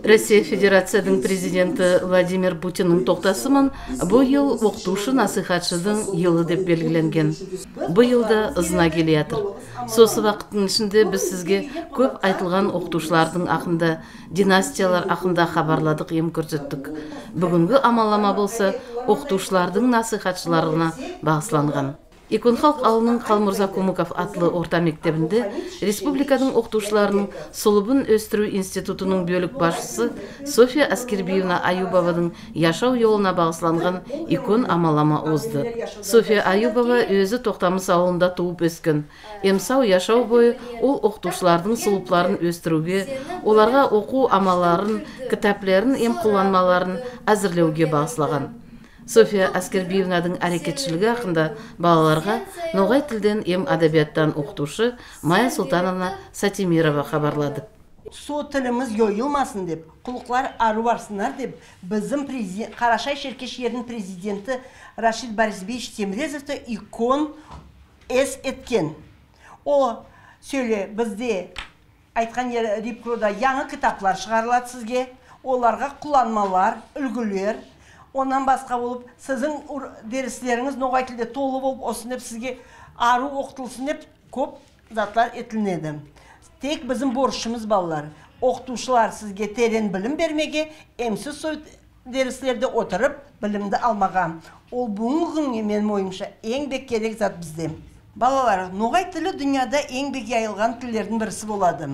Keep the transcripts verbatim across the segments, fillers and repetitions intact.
Россия Федерацияның президенті Владимир Путинның тоқтасымын бұл ел оқытушы насихатшының елі деп белгіленген. Бұл елді ызына келе жатыр. Сосы вақыттың ішінде біз сізге көп айтылған оқытушылардың ақында, династиялар ақында хабарладық, ем көрсеттік. Бүгінгі амалама болса, оқытушылардың насихатшыларына бағысланған. Икон халық ауылының Қалмұрза Комуков атлы орта мектебінде республиканың оқытушыларының Солыбын өстіру институтының бөлік басшысы София Аскербиевна Аюбованың яшау жолына бағысланған икон амалама озды. София Аюбова өзі Тоқтамыс ауылында туып өскен. Емсау яшау бойы ол оқытушылардың сұлыпларын өстіруге, оларға оқу амаларын, кітапларын, ем қоланмаларын әзірлеуге бағыслаған. София Аскербиевнаның әрекетшілігі ақында балаларға ноғай тілден ем адабияттан оқытушы Майя Султановна Сатимирова хабарлады. Со тіліміз йойылмасын деп, құлықлар ару барсынар деп, біздің Қарашай Шеркеш жерінің президенті Рашид Борисович Темрезовты икон эс еткен. О, сөйле, бізде айтқан Рипкрода яңы кітаплар шығарылады сізге, оларға құланмалар, үлгілер, онан басқа болып, сіздің дәрістеріңіз ноғай тілде толы болып, осын деп сізге ару оқытылсын деп көп затлар етілінеді. Тек біздің борышымыз балалар. Оқытушылар сізге терен білім бермеге, емсіз сой дәрістерде отырып, білімді алмаған. Ол бүгінгі мен ойымша ең бек керек зат бізде. Балалар, ноғай тілі дүнияда ең бек яйылған тілдердің бірісі болады.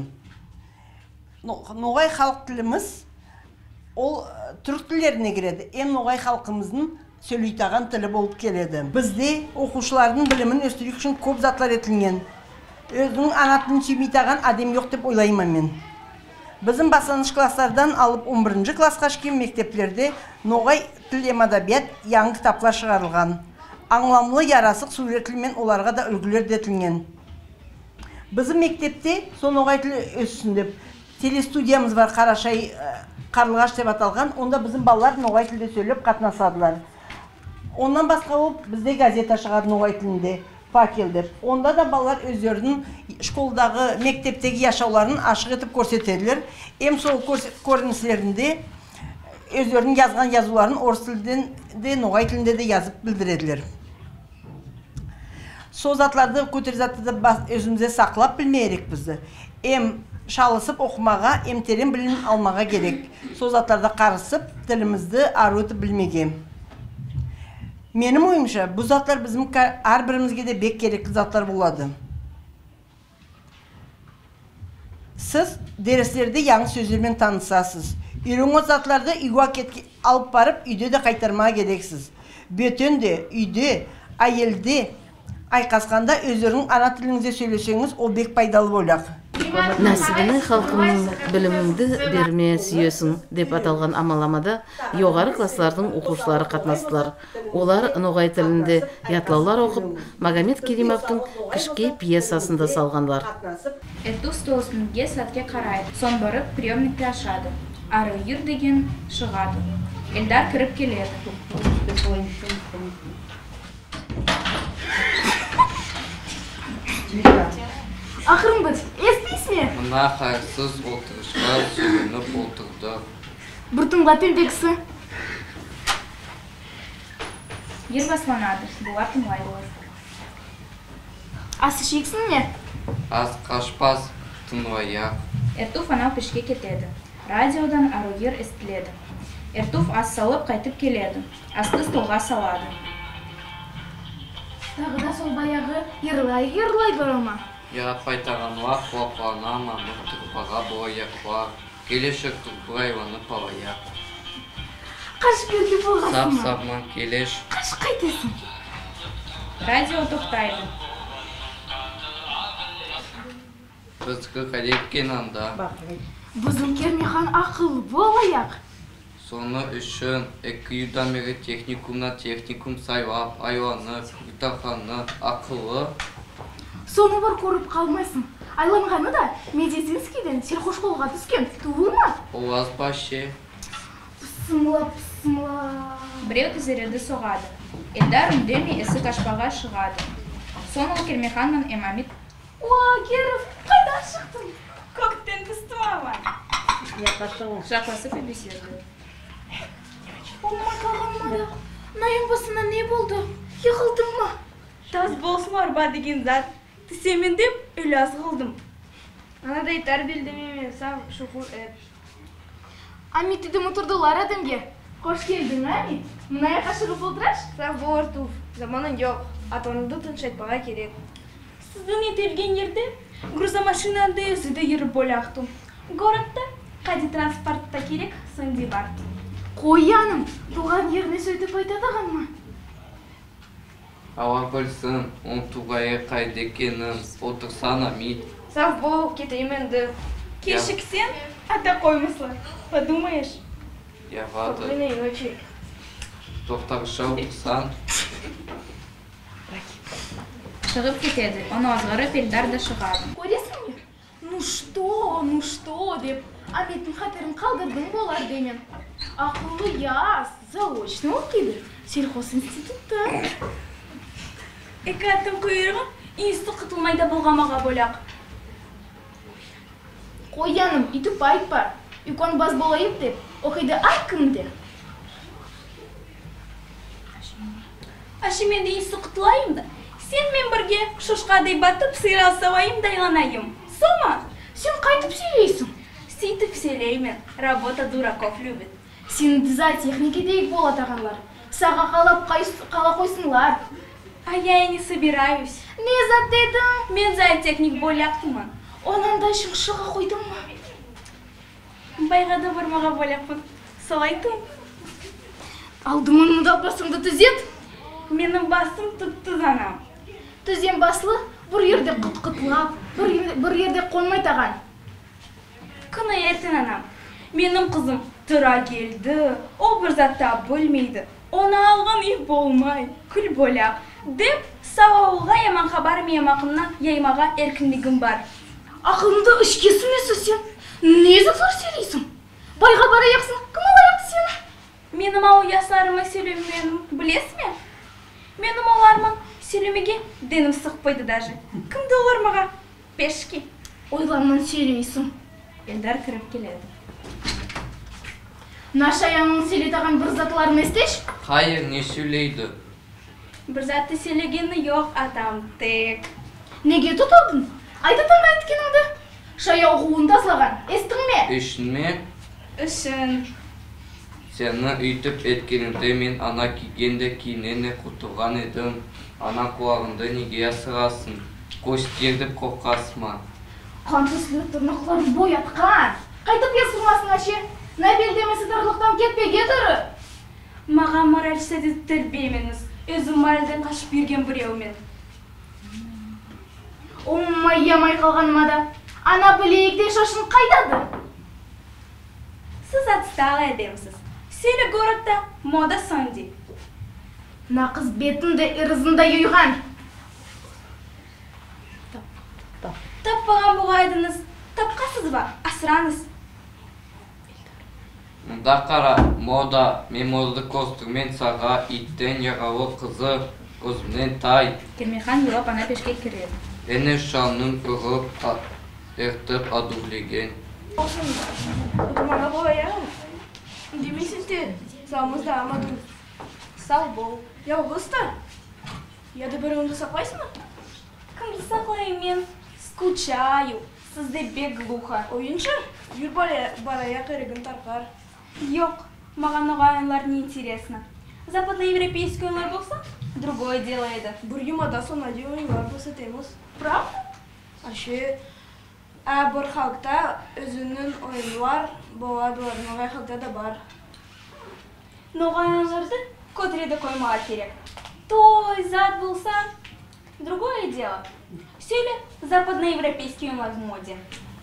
Ноғай халық тіліміз ол түрік тілдеріне кіреді. Ем ноғай халқымыздың сөйлейтаған тілі болып келеді. Бізде оқушылардың білімін өстірік үшін көп затлар етілген. Өзінің ана тілін сүймейтаған адем жоқ деп ойлаймын мен. Біздің басланыш класстардан алып он бірінші классқа шыққан мектеплерде ноғай тіл ем адабият яңы кітаплар шығарылған. Аңламлы ярасық суретілмен оларға да үлгілер етілген. Біздің мектепте сол ноғай тілі өссін деп телестудиямыз бар, Қарашай Қарлығаш деп аталған, онда біздің балалар ноғай тілде сөйлеп қатынасадылар. Ондан басқа болып бізде газета шығады ноғай тілінде, факел деп. Онда да балалар өздерінің школдағы, мектептегі яшауларын ашық етіп көрсетеділер. Ем сол көріністерінде өздерінің жазған жазуларын орыс тілден де, ноғай тілінде де yazып білдіреділер. Сол затларды, көтер затты өзімізде сақлап білмейерек бізді. Ем шалысып оқымаға, емтерен білім алмаға керек. Сол затларда қарысып, тілімізді ару етіп білмеге. Менің ойымша, бұл затлар біздің әрбірімізге де бек керекті затлар болады. Сіз дәрістерде яңы сөздермен танысасыз. Үйренген затларды үйге алып барып, үйде де қайтармаға керексіз. Бөтенде, үйде, әйелде айқасқанда өздерінің ана тіліңізде сөйлесеңіз, ол бек пайдалы болақ. Нәсібіні халқының біліміңді берме сүйесің деп аталған амаламада жоғары класслардың оқушылары қатынастылар. Олар ноғай тілінде ятлаулар оқып, Магомед Керимовтың кішке пьесасында салғандар. Эртук столысынге сәтке қарайды, сон барып приемникке ашады. Ары үйір деген шығады. Эльдар кіріп келеді. Ақырын біз, естейсіз ме? Мына қайсыз отырышқа сөйленіп отырды. Бұртынға төлдексі. Ер басланады, бұлар тыңлай болады. Асы шексін ме? Ас қашпас, тыңлаяқ. Эртуф анау пешке кетеді. Радиодан аругер естіледі. Эртуф ас салып қайтып келеді. Асты столға салады. Тағы да сол баяғы ерлай-ерлай барама. Ярат қайтағанла қуақлана мамыр тұрпаға бояқла. Келешек тұрпырайланы палаяқ. Қаш келге болғасың ма? Сап-сапман келеш. Қаш қайтесің? Радио тоқтайды. Бізді қадепкен анда. Бұзым Кермехан ақылы болаяқ. Соны үшін екі үйдан бері техникумна техникум сайлап, айланы, күртақаны, ақылы. Соны бар көріп қалмайсың. Айланғаны да медицинскийден сельхозшколға түскен. Туыл ма? Олаз башы. Пысымла, пысымла. Біреу тізереді соғады. Эльдар үндемей есік ашпаға шығады. Соны ол Кермеханнан Эмамит. О, Керов, қайдан шықтың? Көктен түсті мама. Шақласып беседуют. Olma kalmadı. Nayın basına ne buldu? Yıkıldın mı? Тас болсын арба деген зат. Тісемен деп үлі азғылдым. Анадай тәрбелдемемен сам шұқыр әп. Amit de oturdular adamge. Hoş geldin Amit. Mınaya kaşırıp olduraş? Сам болар туф. Заманың жоқ. Атоныңды тыншайтпаға керек. Сіздің етелген ерде грузомашинанды өзі де еріп болақтым. Городта қади транспортта керек сынды бартым. Koyanım. Tuğan yerine söyleyip айтадыған mı? Ала білсін, он туғайы қайда екенін отырсан Амит. Сав болып кетейменді. Кешіксен ата қоймысла. Подумаешь? Я вады. Спокойной ночи. Тоқтағыша отырсан. Шығып кетеді, оны азғырып Эльдар да шығады. Көресің бе? Ну что, ну что деп. Аметтің қатырын қалдырдың болар демен. Ақылы яс, заочно оқиды. Сельхоз институтта. Екі аттың құйырығы инсті құтылмайда болғамаға болақ. Koyanım, itip айтпа. Юкон бас болайып деп. Оқиды айкымды. Ашымен де инсті құтылайым да. Сен мен бірге шошқадай батып сыйра сауайым дайланайым. Сома? Сен қайтып сөйлейсің? Сөйтіп сөйлеймен. Работа дураков любит. Сен за техники дейік болатағанлар. Саға қалап қала қойсыңлар. А я и не собираюсь. Не за дедің? Мен зоотехник боляқтымын. Онанда шыңшыға қойдың ма? Байға да бармаға боляқпын. Солайтым. Алдымын да басыңды түзет. Менің басым тұттыз анам. Түзен басылы бір ерде құт-құтлап, бір ерде қонмай таған. Күні ертен анам. Менің қызым тұра келді. Ол бір затта бөлмейді. Оны алған үй болмай, күл боляқ. Деп, сауауылға яман хабар меймақымнан яймаға еркіндігім бар. Ақылыңды үшке сүмесі сен. Не зақсар сөйлейсің? Байға бара яқсың, кім алаяқты сені? Менің ау ясарыма сөйлеумен білес ме? Менің олармын сөйлемеге денім сықпайды даже. Кімді олар маға? Пешки. Ойланнан сөйлейсің. Эльдар кіріп келеді. Нашаяның сөйлетаған бір затларын естеш? Хайыр, не сөйлейді? Бір затты сөйлегені жоқ атам тек. Неге тұтылдың? Айтатын айткеніңді? Шая оқуын тасылаған, естің ме? Үшін ме? Үшін. Сені үйтіп еткенімді мен ана кигенде кейінене құтылған едім. Ана құлағынды неге асырасың? Көштердіп қоқасма. Қантыслы тұрнықларын боятқан. Қайтып есірмасын әше? Нәбелдемесі тарлықтан кетпеге тұры. Маға мораль сәдеттер бейменіз. Өзім моральден қашып берген біреумен. Оммай ямай қалғаныма да. Ана білейікте шашын қайдады? Сіз отстала едемсіз. Сені городта мода сонди. Нақыз бетінде ырызында үйған. Таппаған бұғайдыңыз. Тапқасыз ба? Асыраныз. Мұнда қара, мода, мемозды костырмен саға, иттен яғалы қызы, көзімнен тай. Кермехан Европ ана пешке кіреді. Әне шанның ұрып, әртіп адулеген. Отырмаға болайам. Демейсіз де, сауымызда амадың. Сау бол. Ялғызда. Яды бір үнді сақлайсың ма? Кімді сақлайым мен? Скучаю. Сізде бек глуха. Ойыншы? Юр барая қырығын тарқар. Yok, маған оғайынлар не интересно. Западноевропейский ойынлар болса, другое дело еді. Бір юмада сонади ойынлар болса теміз. Правда? Ашы, ә бір халықта өзінің ойынлар боладылар, ноғай халықта да бар. Ноғайынларды көтіреді қоймаға керек. Той зат болса, другое дело. Сөйле, западноевропейский ойынлар в моде.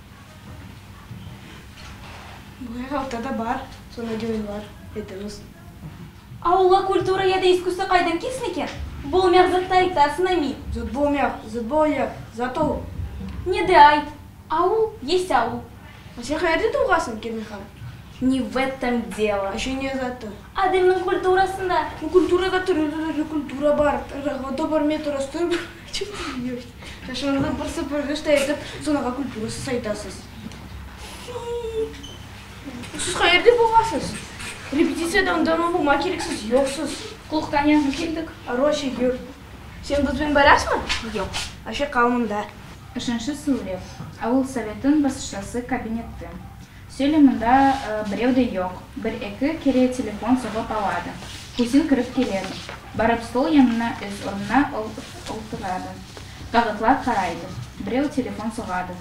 Бұғай халықта да бар. Сонади ойынлар, етіміз. Ауылға культура яда искусство қайдан кесін екен? Болмяқ затта айтасын ами. Зат болмяқ, зат болмяқ, зато. Не де айт. Ауыл есть ауыл. А сен қайырды туғасын, Кермехан? Не в этом дело. А еще не заты. Адамның культурасында. Культурада түрі культура бар. Рағода бар метростыр. Чем ты бьешь? Шашымында бір сыпырғышта етіп, сонаға культурасы сайтасыз. Siz qayerda bo'lasiz? Repetisiyadan dana bulma gereksiz, yo'qsiz. Klubdan yangi keldik. Roşa gör. Sen bizden barasmı? Yok. Aşağı kalmında. Үшінші сөйлем. Ауыл советін басшысы кабинетті. Сөйлемінде біреу де жоқ. Бір-екі кере телефон соғып алады. Хусин кіріп келеді. Барып стол янына өз орнына отырады. Қағытла қарайды. Біреу телефон соғады.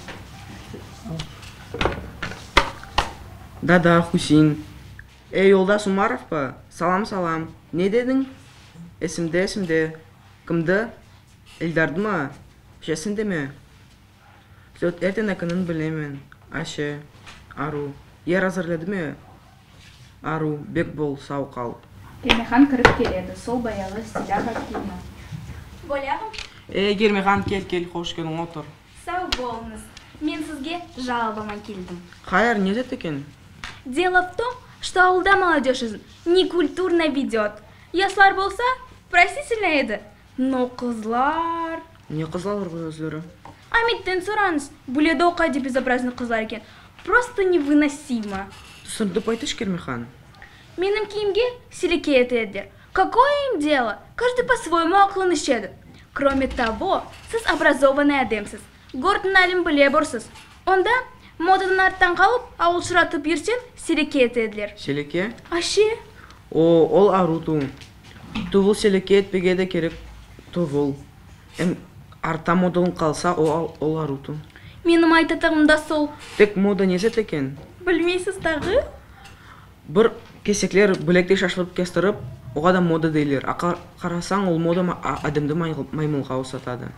Да-да, Хусин. Эй, Олдас Умаров па? Салам-салам. Не дедің? Есімде, есімде. Кімді? Эльдарды ма? Шесінде ме? Сөт ертен әкінін білемен. Аше, Ару. Ер азырледі ме? Ару, бек бол, сау қал. Кермехан кіріп келеді. Сол баяғы стиляға киімі. Болағым? Эй, Кермехан, кел, кел, қош келдің, отыр. Сау болыңыз. Мен сізге жалобама келдім. Хайыр, не деді екен? Дело в том, что ауылда молодежь некультурно ведет. Яслар болса, простительно еді. Но қызлар... Не қызлар ғой өздері? Амиттен сұраңыз. Бұледа оқайды безобразный қызлар екен. Просто невыносимо. Түсірді айтыш, Кермехан. Менің киімге силеке етеді. Какое им дело? Каждый по-своему ақылын ішеді. Кроме того, сіз образованный адамсыз. Гордың әлім біле бұрсыз. Онда модадан арттан қалып, ауыл шыратып ерсен, силеке етеділер. Селеке? Аше? О, ол ару ту. Тувыл селеке етпеге де керек тувыл. Эм, арта модалын қалса, ол, ол ару ту. Менің айтатығым да сол. Тек мода незет екен? Білмейсіз тағы? Бір кесеклер білекте шашылып кестіріп, оға да мода дейлер. Ақа қарасаң, ол мода адамды маймылға ұсатады.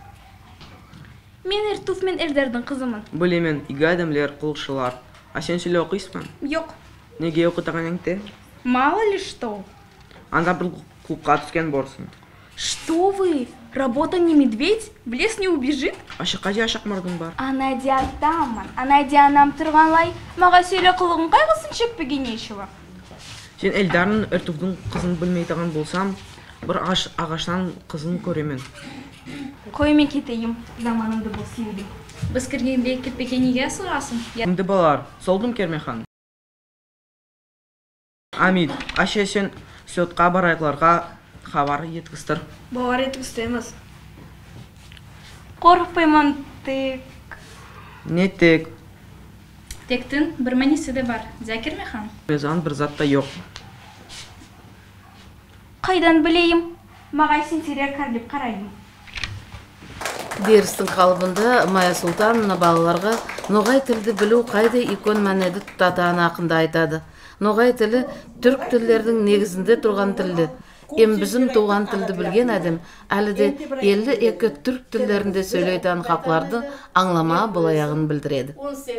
Мен Ертуф мен Эрдердің қызымын. Білемен, игі адамлер, құлшылар. А сен сөйле оқисың? Жоқ. Неге оқытаған еңте? Мало ли что. Анда бір клубқа түскен борсын. Что вы? Работа не медведь, в лес не убежит. Ашыққа же ашық мұрдың бар. Анайди атамын. Анайди анам тұрғанлай, маға сөйле қылығын қайғысын шекпеге нешева. Сен Эльдарын Ертуфтың қызын білмейтіған болсам, бір ағаш, ағашынан қызын көремен. Қоймен кетейім, заманымды бұл сүйді. Біз кіргенде кетпеге неге сұрасың? Кімді балар, солдым Кермехан. Амид, аше сен сөтқа барайқларға хабар еткістір. Балар еткістеміз. Қорықпаймын тек. Не тек? Тектің бір мәнесі де бар. Зәкермехан? Безан бір затта жоқ. Қайдан білейім? Мағай сенсерер кәрліп қарайым. Дерістің қалыбында Майя Султан балаларға ноғай тілді білу қайды икон мәнеді тұтатаны ақында айтады. Ноғай тілі түрк тілдердің негізінде тұрған тілді. Ем бізім туған тілді білген әдім, әлі де елді екі түрк тілдерінде сөйлейтін хақларды аңлама болаяғын білдіреді.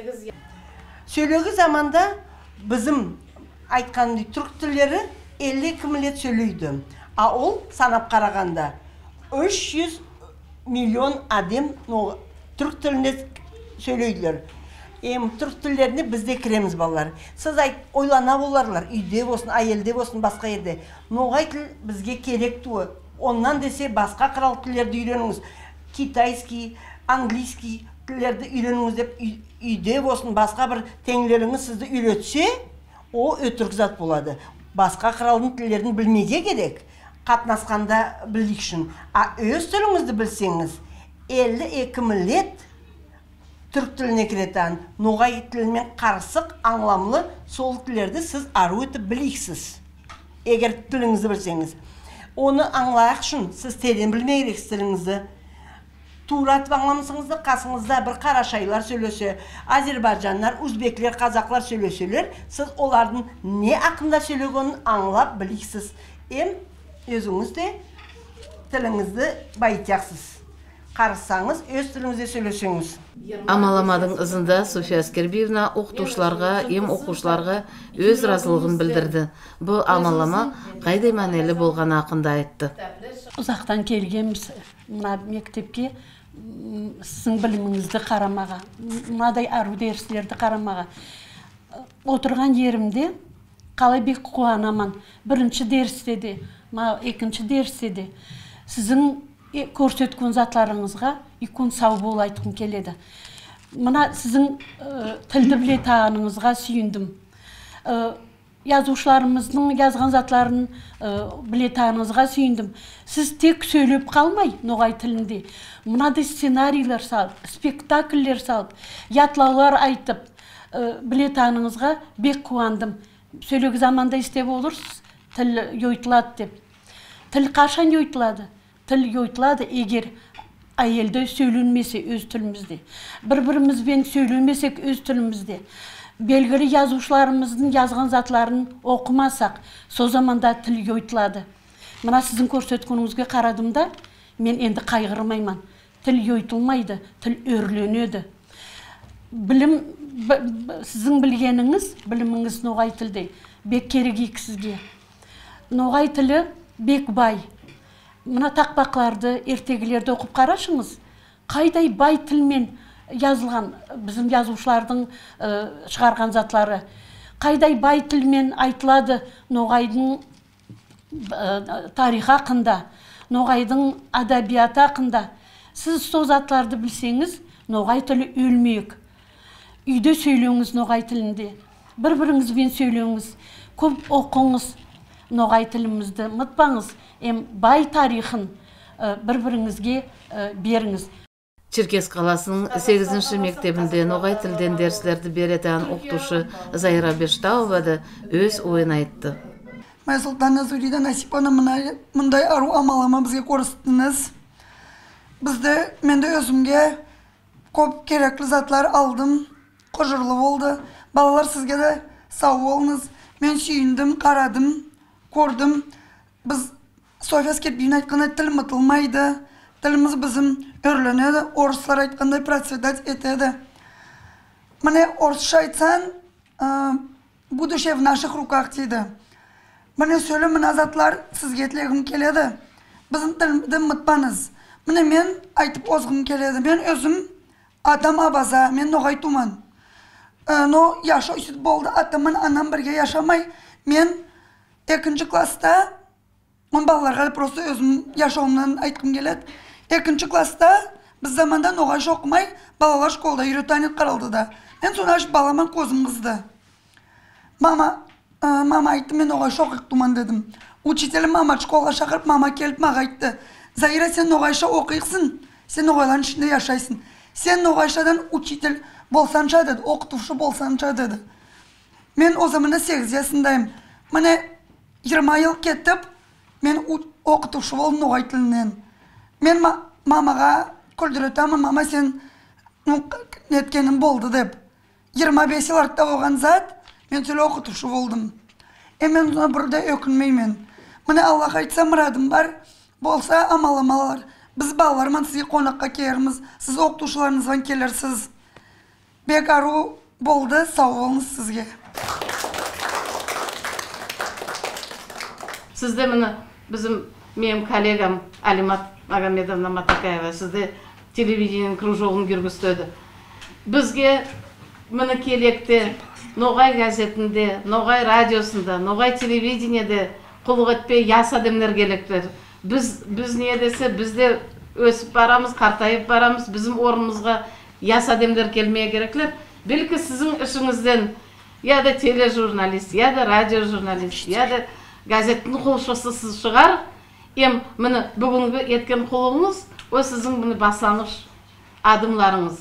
Сөйлегі заманда бізім айтқанды түрк тілдері elli millet söylüydü. A ol sanap qaraganda üç yüz milyon adam no Türk tilinde söylüydüler. Em Türk tillerini bizde kiremiz ballar. Siz ayt oylana bolarlar. Uyde olsun, ayelde olsun, başka yerde. Noğay til bizge kerek tuğu. Ondan dese başka kral tillerde öğreniniz. Kitayski, Angliski tillerde öğreniniz dep uyde olsun, başka bir tengleriniz sizde öğretse o ötürk zat boladı. Başka kralın tillerini bilmeye gerek. Katnaskanda bildik için. A öz tilinizi bilseniz elli iki millet Türk tiline kireten, Noğay tilinden karışık, anlamlı sol tillerde siz arı ötüp biliksiz. Eğer tilinizi bilseniz. Onu anlayak için siz terin bilmeye gerek tilinizi. Tuğrat anlamışsınızda kasınızda bir Karaşaylar söylese, Azerbaycanlar, Uzbekler, Kazaklar söyleseler, siz onların ne hakkında söyleyenini anlap biliksiz. Hem özünüz de tilinizi bayıtacaksınız. Қарысаңыз, өз тіліңізде сөйлесеңіз. Амаламадың ызында София Аскербиевна оқытушыларға, ем оқушыларға өз разылығын білдірді. Бұл амалама қайдай мәнелі болған ақында айтты. Ұзақтан келгенбіз мына мектепке сіздің біліміңізді қарамаға, мынадай ару дәрістерді қарамаға. Отырған жерімде қалай бек қуанаман. Бірінші дәрісте де, екінші дәрісте де сіздің көрсеткен затларыңызға икон сау бол айтқым келеді. Мына сіздің тілді білетағаныңызға сүйіндім. Yazушыларымыздың жазған затларын білетаныңызға сүйіндім. Сіз тек сөйлеп қалмай, ноғай тілінде, мынадай сценарийлер салып, спектакльлер салып, ятлаулар айтып, білетаныңызға бек қуандым. Сөйлег заманда істеп олырсыз, тіл йойтылады деп. Тіл қашан йойтылады? Тіл йойтылады егер әйелді сөйленмесе өз тілімізде. Бір-бірімізбен сөйленмесек өз тілімізде. Белгілі yazушыларымыздың жазған затларын оқымасақ, со заманда тіл йойтылады. Мына сіздің көрсеткеніңізге қарадымда, мен енді қайғырмайман. Тіл йойтылмайды, тіл өрленеді. Білім, сіздің білгеніңіз, біліміңіз ноғай тілде, бек керек сізге. Ноғай тілі бек бай. Мына тақпақларды, ертегілерді оқып қарашыңыз. Қайдай бай тілмен yazылған, bizim yazушылардың шығарған затлары. Қайдай бай тілмен айтылады ноғайдың тарихы хақында, ноғайдың адабияты хақында. Сіз сол затларды білсеңіз, ноғай тілі өлмейік. Үйде сөйлеуіңіз ноғай тілінде. Бір-біріңізбен сөйлеуіңіз, көп оқыңыз ноғай тілімізді. Ұмытпаңыз, бай тарихын бір-біріңізге беріңіз. Черкес қаласының сегізінші мектебінде ноғай тілден дәріслерді беретін оқытушы Зайра Бештауова да өз ойын айтты. Майсултан Назурида Насипаны мындай ару амалама бізге көрсеттіңіз. Бізді, менде өзімге көп керекли затлар алдым, қожырлы болды. Балалар сізге де сау болыңыз. Мен сүйіндім, қарадым, көрдім. Біз София Скербин айтқанда тіл ұмытылмайды. Тіліміз bizim örlenedi, oruslar айтқандай процветать етеді. Міне орысша айтсан, будущее в наших руках дейді. Міне сөйлі мына затлар сізге тілегім келеді. Біздің тілімді ұмытпаңыз. Міне мен айтып озғым келеді. Мен өзім атам абаза, мен ноғай туман. Но яша үсіт болды, атамын анам бірге яшамай. Мен екінші класста, он балаларға просто өзім яшауымнан айтқым келеді. Екінші класста біз заманда ноғай оқымай, балалар школда үйретанет қаралды да. Мен соны ашып баламан көзім қызды. Мама, мама айтты, мен ноғай оқиқ туман дедім. Учителім мама школға шақырып, мама келіп маға айтты. Заира, сен ноғайша оқиқсың, сен ноғайлардың ішінде яшайсың. Сен ноғайшадан учитель болсанша деді, оқытушы болсанша деді. Мен о заманда сегіз жасындайым. Міне жиырма ел кеттіп, мен оқытушы болдым ноғай тілінен. Мен мамаға күлдіретамын, мама сен неткенім болды деп. жиырма бес ел артта болған зат, мен сөйлі оқытушы болдым. Е мен бұрда өкінмеймін. Міне Аллах айтса мұрадым бар, болса амаламалар. Біз балалармен сізге қонаққа келерміз, сіз оқытушыларыңызбен келерсіз. Бек ару болды, сау болыңыз сізге. Сізде міне bizim менің коллегам Алимат Магомедовна Матакаева сізде телевидениенің кружогын жүргізді. Бізге міне келекте ноғай газетінде, ноғай радиосында, ноғай телевидениеде құлық етпей яс адамдар келектер. Біз біз не десе, бізде өсіп барамыз, қартайып барамыз, bizim орнымызға яс адамдар келмeye кереклер. Белкі сіздің ішіңізден я да тележурналист, я да радиожурналист, я да газеттің қолшысы сіз шығар. Ем, мені бүгінгі еткен қолыңыз, о сіздің мені баслаңыш адымларыңыз.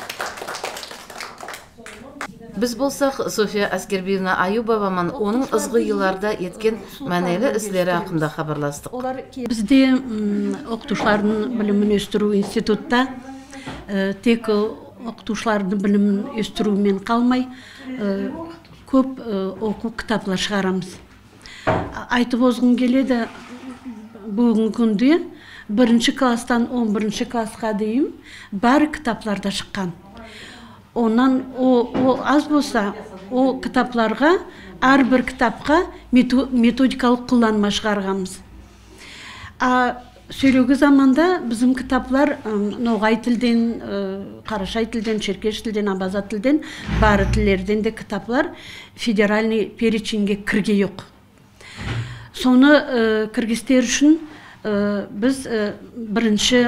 Біз болсақ, София Аскербиевна Аюбоваман оның ызғы еларда еткен мәнелі ізлері ақында хабарластық. Бізде оқытушылардың білімін өстіру институтта тек оқытушылардың білімін өстірумен қалмай, көп оқу кітаплар шығарамыз. Айтып озғым келеді, бүгінгі күнде бірінші класстан он бірінші классқа дейін бәрі кітапларда шыққан. Онан о аз болса, о кітапларға, әрбір кітапқа методикалық қолданма шығарғамыз. Сөйлеугі заманда біздің кітаплар ноғай тілден, қарашай тілден, черкеш тілден, абаза тілден, бары тілдерден де кітаплар федеральный перечинге кірге жоқ. Соны кіргістер үшін біз бірінші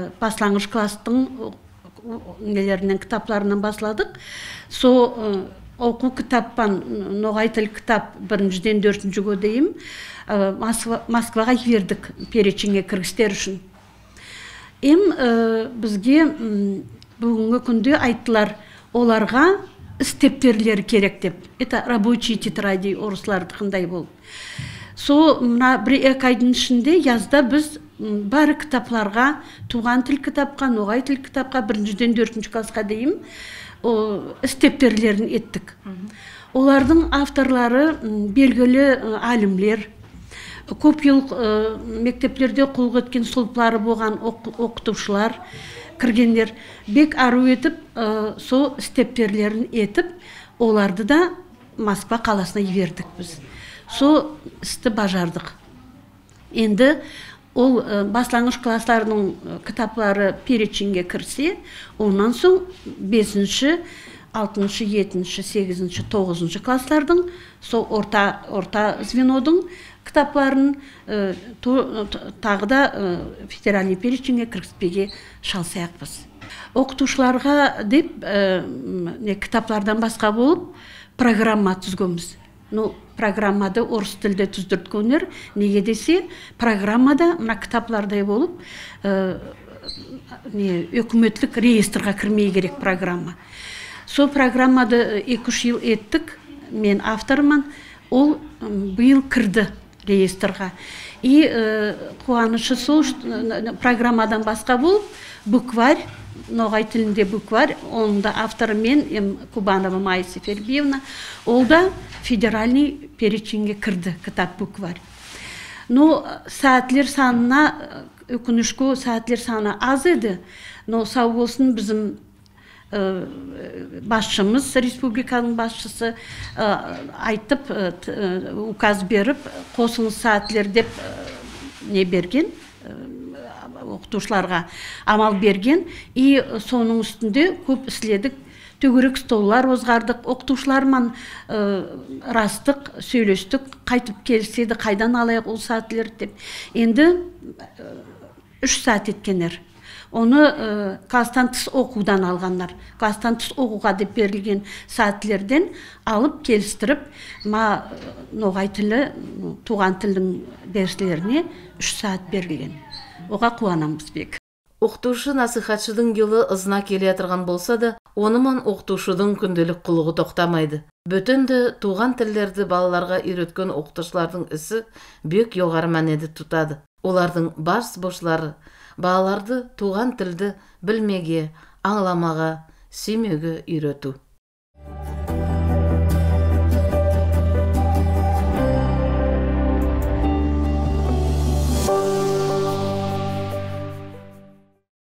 баслаңғыш класстың нелерінен кітапларынан басладық. Со оқу кітаппан ноғай тіл кітап біріншіден төртіншіге дейін Москваға жібердік перечинге кіргістер үшін. Ем бізге бүгінгі күнде айттылар, оларға істептерлері керек деп. Это рабочий тетради орысларды қандай бол. Со мына бір екі айдың ішінде yazda біз бәрі кітапларға, туған тіл кітапқа, ноғай тіл кітапқа біріншіден төртінші классқа дейін істептерлерін еттік. Олардың авторлары белгілі алимлер, көп ел мектеплерде қолға еткен сұлпылары болған оқытушылар, кіргендер бек ару етіп, со істептерлерін етіп, оларды да Москва қаласына жібердік біз. Со істі бажардық. Енді ол баслаңғыш классларының кітаплары перечинге кірсе, онан соң бесінші, алтыншы, жетінші, сегізінші, тоғызыншы класслардың, сол орта, орта звенодың кітапларын тағы да федеральный перечинге кіргізбеге шалсаяқпыз. Оқытушыларға деп кітаплардан басқа болып программа түзгенбіз. Ну, программады орыс тілде түздірткенер, неге десе, программада мына кітаплардай болып, өкіметтік реестрға кірмей керек программа. Сол программады екі-үш ел еттік, мен авторман, ол биыл кірді реестрға. И қуанышы сол программадан басқа болып, букварь, ноғай тілінде букварь, оның да авторы мен, Кубанова Майя Сефербиевна, ол да федеральный перечинге кірді кітап букварь. Но сәтлер санына, өкінішкі сәтлер саны аз еді, но сау болсын біздің басшымыз, республиканың басшысы айтып, указ беріп, қосыңыз сәтлер деп не берген, оқытушыларға амал берген, и соның үстінде көп іследік, төгірек столлар озғардық, оқытушылармен растық, сөйлестік, қайтып келседі, қайдан алайық ол сәтлер деп. Енді үш сәт еткенер. Оны класстан тыс оқудан алғандар. Класстан тыс оқуға деп берілген сәтлерден алып келістіріп, ма ноғай тілі, туған тілдің дәріслеріне үш сәт берілген. Оға қуанамыз бек. Оқытушы насихатшының елі ызына келе атырған болса да, оныман оқытушының күнделік құлығы тоқтамайды. Бөтінді туған тілдерді балаларға үйреткен оқытушылардың ісі бек жоғары мәнеді тұтады. Олардың барс бошлары балаларды туған тілді білмеге, аңламаға, сүймеге үйрету.